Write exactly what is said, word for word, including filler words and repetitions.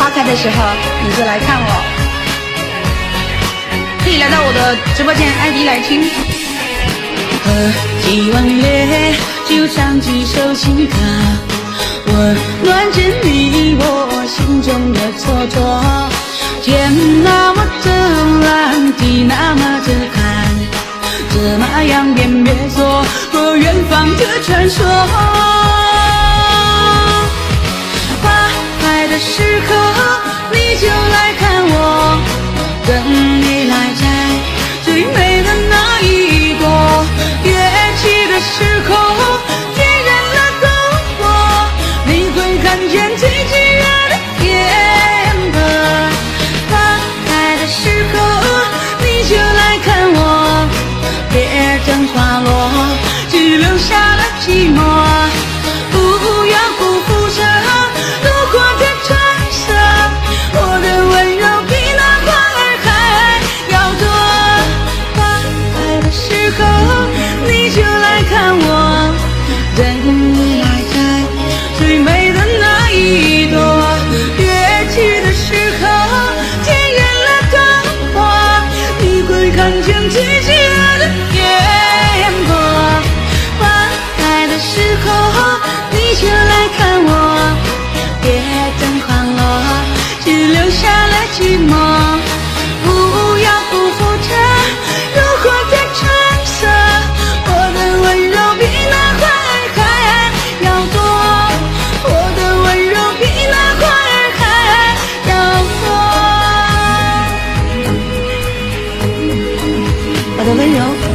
花开的时候，你就来看我。可以来到我的直播间 I D 来听。喝几碗烈酒，唱几首情歌，温暖着你我心中的蹉跎。天那么的蓝，地那么的寒，怎么样辨别错过远方的传说？花开的时候，你就来看我，等你来摘最美的那一朵。乐器的时候，点燃了篝火，你会看见最炙热的天河。花开的时候，你就来看我，别等花落，只留下了寂寞。不要辜负这路过的春色，我的温柔比那花儿还要多。花开的时候，你就来看我，等你来摘最美的那一朵。乐器的时候，点燃了篝火，你会看见最炙热的烟波。花开的时候，你就来看我，别等花落，只留下了寂寞。不要辜负这路过的春色，我的温柔比那花儿还要多，我的温柔比那花儿还要多，我的温柔